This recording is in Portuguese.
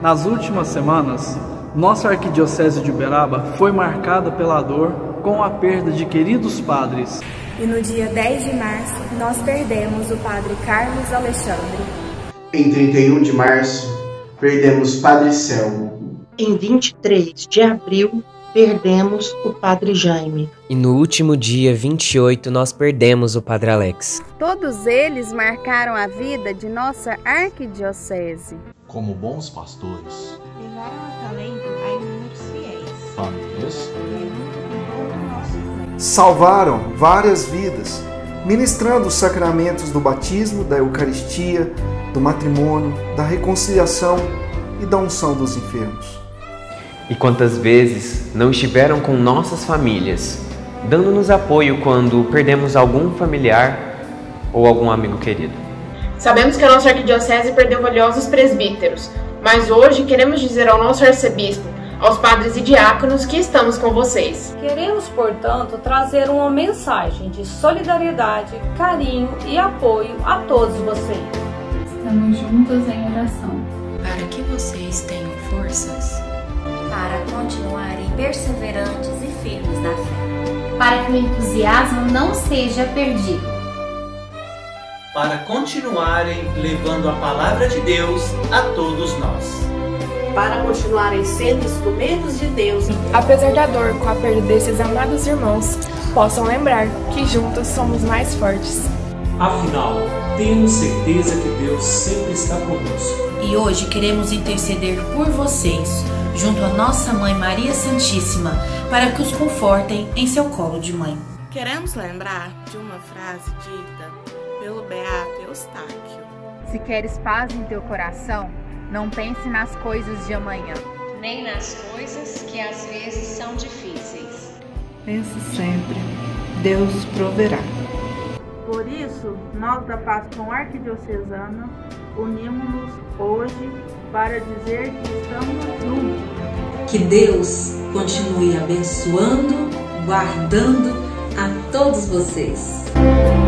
Nas últimas semanas, nossa Arquidiocese de Uberaba foi marcada pela dor com a perda de queridos padres. E no dia 10 de março, nós perdemos o Padre Carlos Alexandre. Em 31 de março, perdemos Padre Selmo. Em 23 de abril, perdemos o Padre Jaime. E no último dia 28, nós perdemos o Padre Alex. Todos eles marcaram a vida de nossa arquidiocese. Como bons pastores, levaram a talento a inúmeros fiéis, famílias, salvaram várias vidas, ministrando os sacramentos do batismo, da Eucaristia, do matrimônio, da reconciliação e da unção dos enfermos. E quantas vezes não estiveram com nossas famílias, dando-nos apoio quando perdemos algum familiar ou algum amigo querido. Sabemos que a nossa arquidiocese perdeu valiosos presbíteros, mas hoje queremos dizer ao nosso arcebispo, aos padres e diáconos, que estamos com vocês. Queremos, portanto, trazer uma mensagem de solidariedade, carinho e apoio a todos vocês. Estamos juntos em oração. Para que vocês tenham forças para continuarem perseverantes e firmes na fé. Para que o entusiasmo não seja perdido. Para continuarem levando a palavra de Deus a todos nós. Para continuarem sendo instrumentos de Deus. Apesar da dor com a perda desses amados irmãos, possam lembrar que juntos somos mais fortes. Afinal, temos certeza que Deus sempre está conosco. E hoje queremos interceder por vocês, junto à nossa Mãe Maria Santíssima, para que os confortem em seu colo de mãe. Queremos lembrar de uma frase dita pelo beato Eustáquio. Se queres paz em teu coração, não pense nas coisas de amanhã, nem nas coisas que às vezes são difíceis. Pense sempre, Deus proverá. Por isso, nós da Pastoral Arquidiocesana unimos-nos hoje para dizer que estamos juntos. Que Deus continue abençoando, guardando a todos vocês.